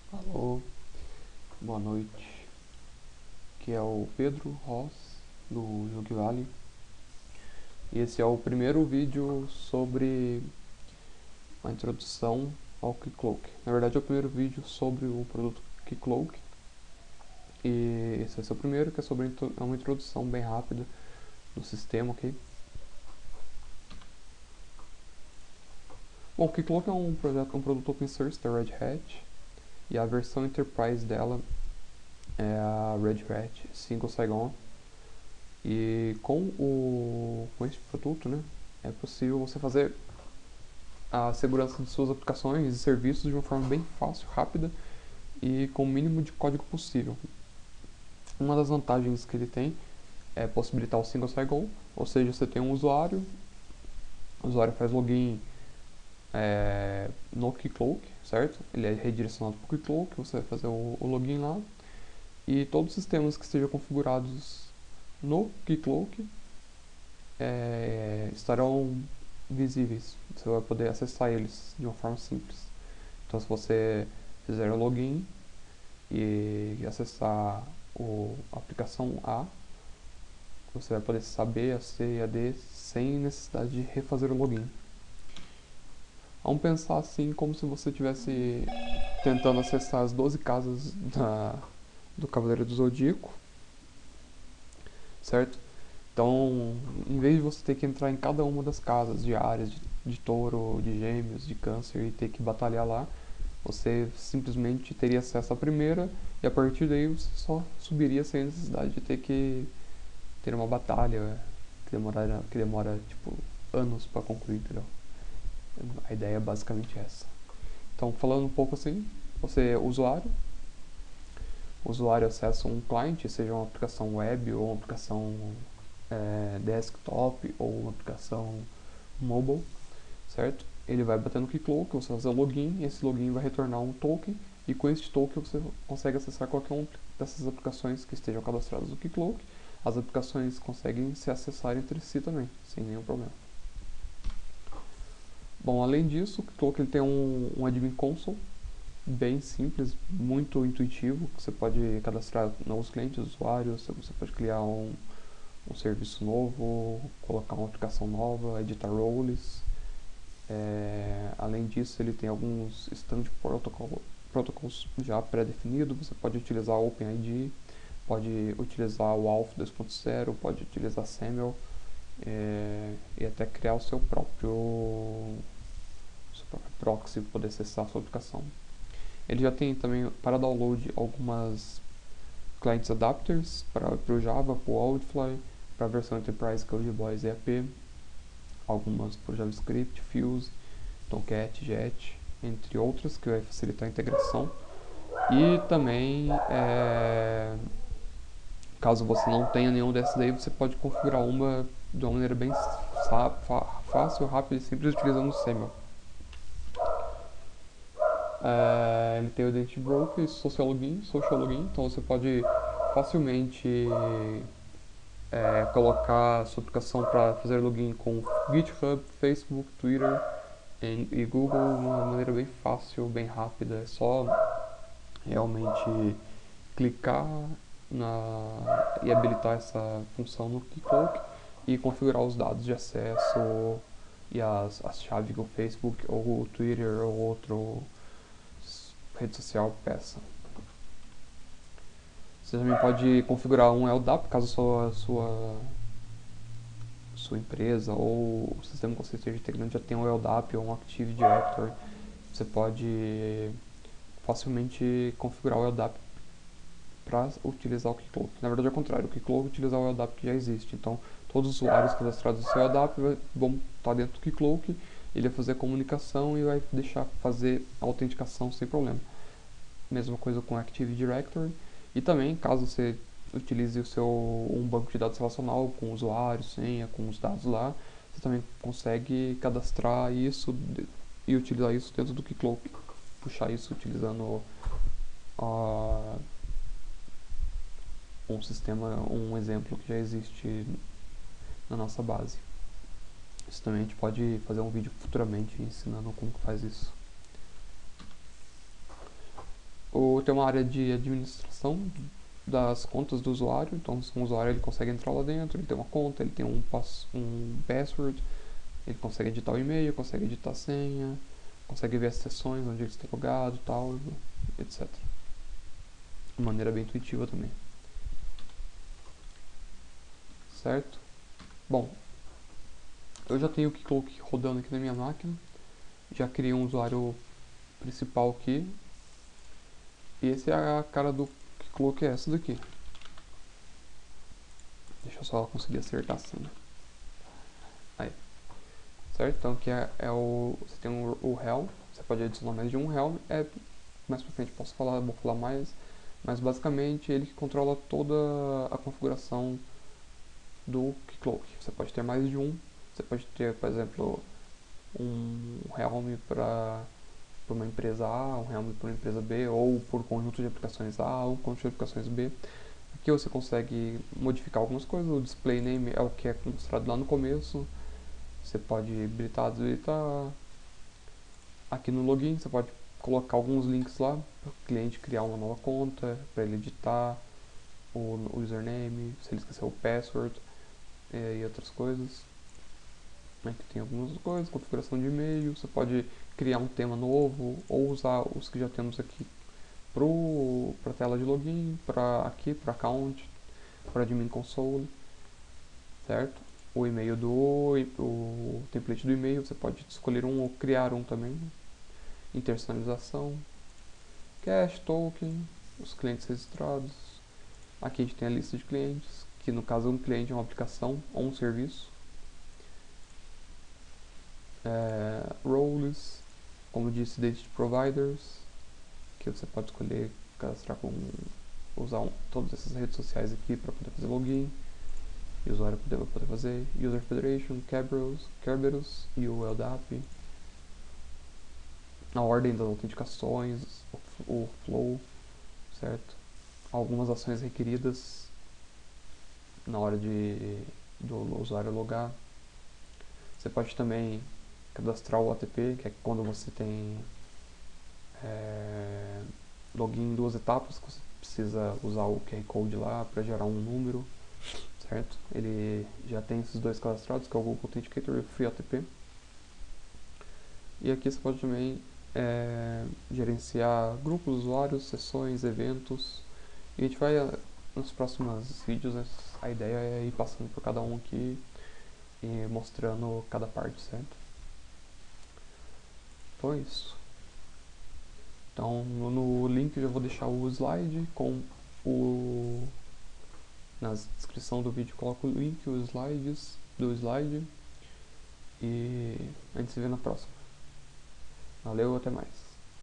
Alô, boa noite. Aqui é o Pedro Ross do Jogue Vale. E esse é o primeiro vídeo sobre a introdução ao Keycloak. Na verdade é o primeiro vídeo sobre o produto Keycloak. E esse vai ser o primeiro, que é sobre uma introdução bem rápida do sistema, ok? Bom, o Keycloak é um produto open source da Red Hat. E a versão Enterprise dela é a Red Hat Single Sign-On. E com este produto, né, é possível você fazer a segurança de suas aplicações e serviços de uma forma bem fácil, rápida e com o mínimo de código possível. Uma das vantagens que ele tem é possibilitar o single sign-on, ou seja, você tem um usuário, o usuário faz login no Keycloak, certo? Ele é redirecionado para o Keycloak, você vai fazer o login lá e todos os sistemas que estejam configurados no Keycloak estarão visíveis. Você vai poder acessar eles de uma forma simples. Então, se você fizer o login e acessar a aplicação A, você vai poder acessar B, a C e a D sem necessidade de refazer o login. Vamos pensar assim como se você estivesse tentando acessar as 12 casas do Cavaleiro do Zodíaco, certo? Então, em vez de você ter que entrar em cada uma das casas de Áries, de Touro, de Gêmeos, de Câncer e ter que batalhar lá, você simplesmente teria acesso à primeira e a partir daí você só subiria sem necessidade de ter que ter uma batalha que demora tipo anos para concluir, entendeu? A ideia é basicamente essa. Então, falando um pouco assim, você é o usuário acessa um cliente, seja uma aplicação web ou uma aplicação desktop ou uma aplicação mobile, certo? Ele vai bater no Keycloak, você vai fazer o login, e esse login vai retornar um token, e com este token você consegue acessar qualquer uma dessas aplicações que estejam cadastradas no Keycloak. As aplicações conseguem se acessar entre si também, sem nenhum problema. Bom, além disso, o Keycloak ele tem um admin console bem simples, muito intuitivo, que você pode cadastrar novos clientes, usuários, você pode criar um serviço novo, colocar uma aplicação nova, editar roles. Além disso, ele tem alguns standard protocols já pré-definidos. Você pode utilizar o OpenID, pode utilizar o Auth 2.0, pode utilizar SAML e até criar o seu próprio proxy para poder acessar a sua aplicação. Ele já tem também para download algumas clients adapters para o Java, para o Oldfly, para a versão Enterprise Code Boys EAP, algumas para o JavaScript, Fuse, Tomcat, Jet, entre outras, que vai facilitar a integração. E também, caso você não tenha nenhum desses aí, você pode configurar uma de uma maneira bem fácil, rápida e simples utilizando o SAML. Ele tem o Identity Broker e Social Login, então você pode facilmente colocar a sua aplicação para fazer login com GitHub, Facebook, Twitter e Google de uma maneira bem fácil, bem rápida. É só realmente clicar e habilitar essa função no Keycloak e configurar os dados de acesso e as chaves que o Facebook ou o Twitter ou outro rede social peça. Você também pode configurar um LDAP caso sua empresa ou o sistema que você esteja integrando já tenha um LDAP ou um Active Directory. Você pode facilmente configurar o LDAP para utilizar o Keycloak. Na verdade é o contrário, o Keycloak utilizar o LDAP que já existe. Então todos os usuários cadastrados no seu LDAP vão estar dentro do Keycloak, ele vai fazer a comunicação e vai deixar fazer a autenticação sem problema. Mesma coisa com o Active Directory. E também, caso você utilize um banco de dados relacional com usuário, senha, com os dados lá, você também consegue cadastrar isso e utilizar isso dentro do Keycloak. Puxar isso utilizando um exemplo que já existe na nossa base. Isso também a gente pode fazer um vídeo futuramente ensinando como que faz isso. Tem uma área de administração das contas do usuário. Então, o usuário ele consegue entrar lá dentro, ele tem uma conta, ele tem um password, ele consegue editar o e-mail, consegue editar a senha, consegue ver as sessões onde ele está logado, tal, etc. De maneira bem intuitiva também. Certo? Bom, eu já tenho o Keycloak rodando aqui na minha máquina. Já criei um usuário principal aqui. E esse é a cara do Keycloak, é essa daqui. Deixa eu só conseguir acertar a cena. Aí. Certo? Então aqui você tem o Helm. Você pode adicionar mais de um Helm. Mais pra frente vou falar mais. Mas basicamente ele que controla toda a configuração do Keycloak. Você pode ter mais de um. Você pode ter, por exemplo, um Helm para uma empresa A, um Helm para uma empresa B, ou por conjunto de aplicações A ou conjunto de aplicações B. Aqui você consegue modificar algumas coisas. O display name é o que é mostrado lá no começo. Você pode habilitar, desabilitar. Aqui no login você pode colocar alguns links lá para o cliente criar uma nova conta, para ele editar o username, se ele esqueceu o password e outras coisas. Aqui tem algumas coisas, configuração de e-mail, você pode criar um tema novo ou usar os que já temos aqui para a tela de login, para account, para admin console, certo? O e-mail o template do e-mail, você pode escolher um ou criar um também. Internacionalização, cache, token, os clientes registrados. Aqui a gente tem a lista de clientes, que no caso um cliente é uma aplicação ou um serviço. Roles, como disse, date providers, que você pode escolher cadastrar usar todas essas redes sociais aqui para poder fazer login e o usuário poder fazer. User Federation, Kerberos e o LDAP. A ordem das autenticações, o flow, certo? Algumas ações requeridas na hora do usuário logar. Você pode também cadastrar o OTP, que é quando você tem login em duas etapas, que você precisa usar o QR Code lá para gerar um número, certo? Ele já tem esses dois cadastrados, que é o Google Authenticator e o FreeOTP. E aqui você pode também gerenciar grupos de usuários, sessões, eventos. E a gente vai, nos próximos vídeos, a ideia é ir passando por cada um aqui e mostrando cada parte, certo? Então é isso. Então no link eu já vou deixar o slide com na descrição do vídeo coloco o link, os slides do slide e a gente se vê na próxima. Valeu, até mais.